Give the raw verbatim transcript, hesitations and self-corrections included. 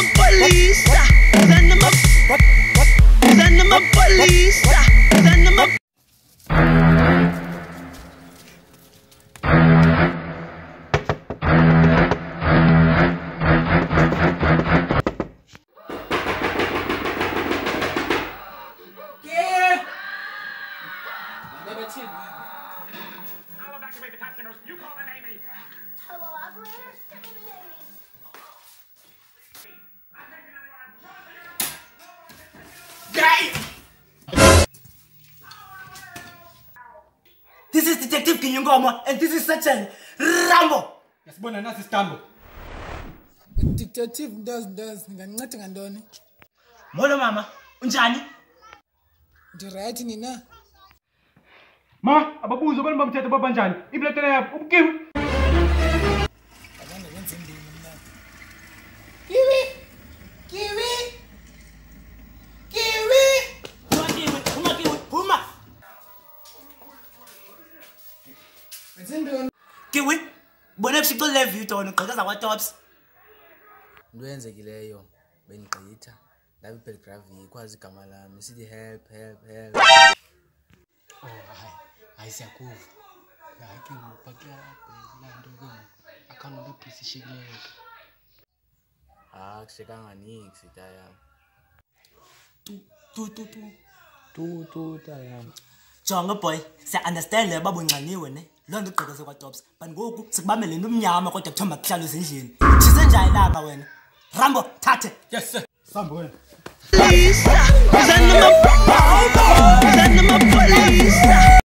my police. Send them up. Send them up police. Send them up. I'll evacuate the passengers. You call the Navy. Hello, operator. Give me the Navy. This is Detective Kinyungomo, and this is Sergeant Rambo. Yes, bona nasi stambo. Detective does does nginganceda ngantoni? Molo mama, unjani? Ndi-right nina? Ma, ababuzo bani bamthetho babanjani? Ibletela yapho ubukiwe. Abanye benze indini mna. Kiwi! Kiwi! Kiwi! Uma kiwi, uma kiwi, uma. Benze indini. Kiwi, bona kushixo leve yitona ugqekeza kwa-tops. Into eyenzekileyo bendigqitha ndabe ipeligravi ikwazi igama lami sithi help help help. Oh hayi, hayi siyakuva. Hayi ke ngipakela la nto ke akhona into ephesishikileyo. Ah kushekanga nix taya. Tu tu tu tu. Tu tu taya. Jonga boy, siya-understand le babunxaniwe ne. Loo nto ugqekeze kwa-tops. But ngoku sikubambele into omnyama kodwa kuthiwa makuhlalo ezindlini. Tshise njani langa wena? Rambo, thathe. Yes sir. Sambo wena. Police. Send them up. Send them up police.